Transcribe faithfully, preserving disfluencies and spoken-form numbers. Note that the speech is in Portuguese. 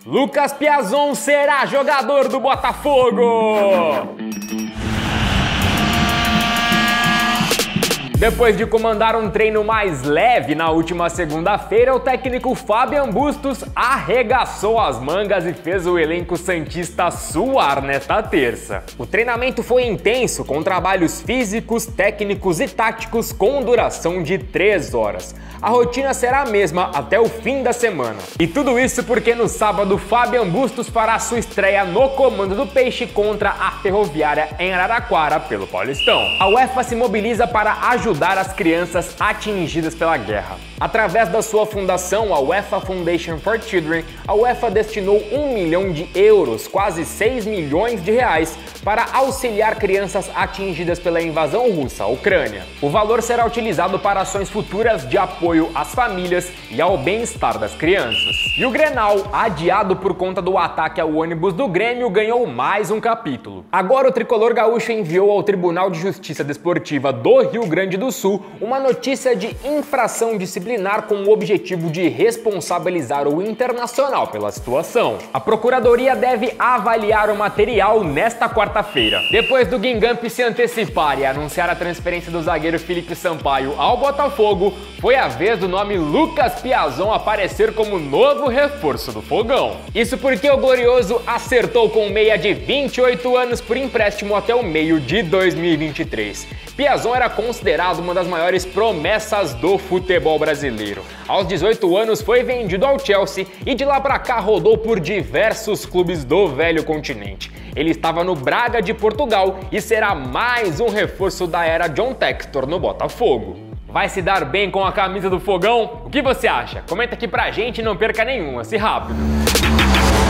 Lucas Piazon será jogador do Botafogo! Depois de comandar um treino mais leve na última segunda-feira, o técnico Fabian Bustos arregaçou as mangas e fez o elenco santista suar nesta terça. O treinamento foi intenso, com trabalhos físicos, técnicos e táticos com duração de três horas. A rotina será a mesma até o fim da semana. E tudo isso porque no sábado, Fabian Bustos fará sua estreia no comando do Peixe contra a Ferroviária em Araraquara pelo Paulistão. A UEFA se mobiliza para ajudar ajudar as crianças atingidas pela guerra. Através da sua fundação, a UEFA Foundation for Children, a UEFA destinou um milhão de euros, quase seis milhões de reais, para auxiliar crianças atingidas pela invasão russa à Ucrânia. O valor será utilizado para ações futuras de apoio às famílias e ao bem-estar das crianças. E o Grenal, adiado por conta do ataque ao ônibus do Grêmio, ganhou mais um capítulo. Agora o tricolor gaúcho enviou ao Tribunal de Justiça Desportiva do Rio Grande do Sul uma notícia de infração disciplinar com o objetivo de responsabilizar o Internacional pela situação. A Procuradoria deve avaliar o material nesta quarta-feira. Depois do Guingamp se antecipar e anunciar a transferência do zagueiro Felipe Sampaio ao Botafogo, foi a vez do nome Lucas Piazon aparecer como novo reforço do Fogão. Isso porque o Glorioso acertou com o meia de vinte e oito anos por empréstimo até o meio de dois mil e vinte e três. Piazon era considerado uma das maiores promessas do futebol brasileiro. Aos dezoito anos foi vendido ao Chelsea e de lá pra cá rodou por diversos clubes do velho continente. Ele estava no Braga de Portugal e será mais um reforço da era John Textor no Botafogo. Vai se dar bem com a camisa do Fogão? O que você acha? Comenta aqui pra gente e não perca nenhum, assim rápido.